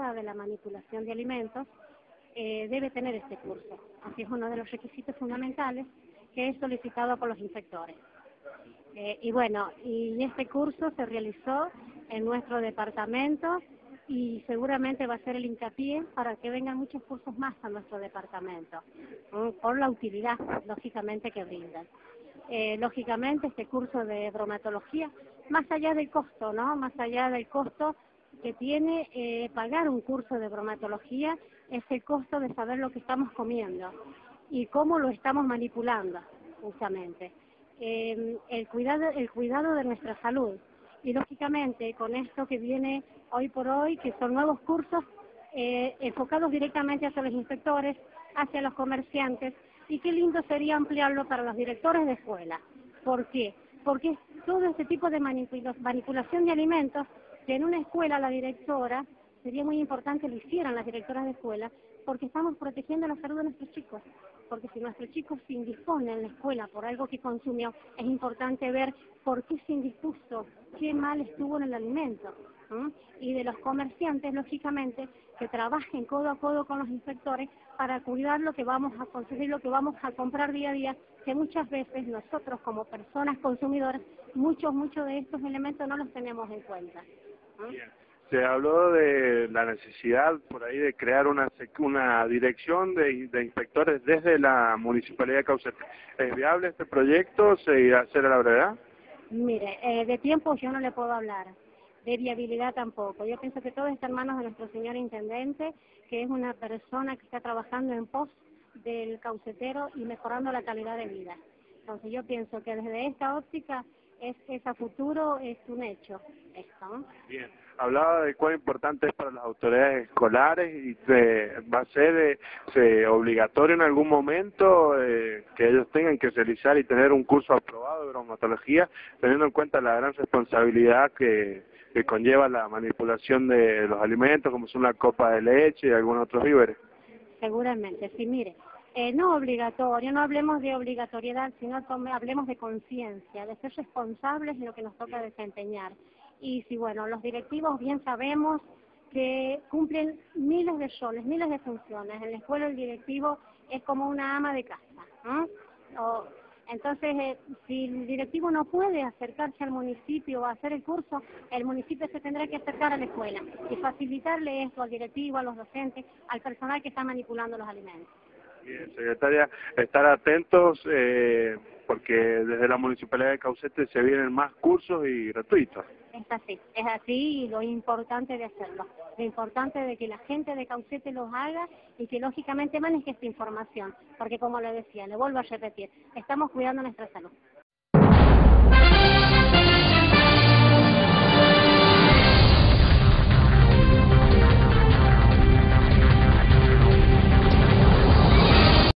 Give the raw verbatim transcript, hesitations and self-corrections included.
avanzada de la manipulación de alimentos, eh, debe tener este curso. Así es uno de los requisitos fundamentales que es solicitado por los inspectores. Eh, y bueno, y este curso se realizó en nuestro departamento y seguramente va a ser el hincapié para que vengan muchos cursos más a nuestro departamento, ¿no? Por la utilidad, lógicamente, que brindan. Eh, lógicamente, este curso de bromatología, más allá del costo, ¿no? Más allá del costo que tiene eh, pagar un curso de bromatología, es el costo de saber lo que estamos comiendo y cómo lo estamos manipulando, justamente. Eh, el cuidado, el cuidado de nuestra salud. Y lógicamente con esto que viene hoy por hoy, que son nuevos cursos eh, enfocados directamente hacia los inspectores, hacia los comerciantes, y qué lindo sería ampliarlo para los directores de escuela. ¿Por qué? Porque todo este tipo de manipula manipulación de alimentos, que en una escuela la directora, sería muy importante que lo hicieran las directoras de escuela, porque estamos protegiendo la salud de nuestros chicos. Porque si nuestros chicos se indisponen en la escuela por algo que consumió, es importante ver por qué se indispuso, qué mal estuvo en el alimento. ¿Mm? Y de los comerciantes, lógicamente, que trabajen codo a codo con los inspectores para cuidar lo que vamos a conseguir, lo que vamos a comprar día a día, que muchas veces nosotros como personas consumidoras, muchos, muchos de estos elementos no los tenemos en cuenta. ¿Mm? Bien. Se habló de la necesidad por ahí de crear una una dirección de, de inspectores desde la Municipalidad de Caucete. ¿Es viable este proyecto? ¿Se irá a hacer a la brevedad? Mire, eh, de tiempo yo no le puedo hablar, de viabilidad tampoco. Yo pienso que todo está en manos de nuestro señor Intendente, que es una persona que está trabajando en pos del caucetero y mejorando la calidad de vida. Entonces yo pienso que desde esta óptica es, es a futuro, es un hecho esto, ¿no? Bien. Hablaba de cuán importante es para las autoridades escolares y de, va a ser eh, se, obligatorio en algún momento eh, que ellos tengan que realizar y tener un curso aprobado de bromatología, teniendo en cuenta la gran responsabilidad que, que conlleva la manipulación de los alimentos, como son la copa de leche y algunos otros víveres. Seguramente, sí, mire, eh, no obligatorio, no hablemos de obligatoriedad, sino tome, hablemos de conciencia, de ser responsables de lo que nos toca desempeñar. Y si, bueno, los directivos bien sabemos que cumplen miles de roles, miles de funciones. En la escuela el directivo es como una ama de casa, ¿no? O, entonces, eh, si el directivo no puede acercarse al municipio o hacer el curso, el municipio se tendrá que acercar a la escuela y facilitarle esto al directivo, a los docentes, al personal que está manipulando los alimentos. Bien, secretaria, estar atentos eh, porque desde la Municipalidad de Caucete se vienen más cursos y gratuitos. Es así, es así y lo importante de hacerlo, lo importante de que la gente de Caucete los haga y que lógicamente maneje esta información, porque como le decía, le vuelvo a repetir, estamos cuidando nuestra salud.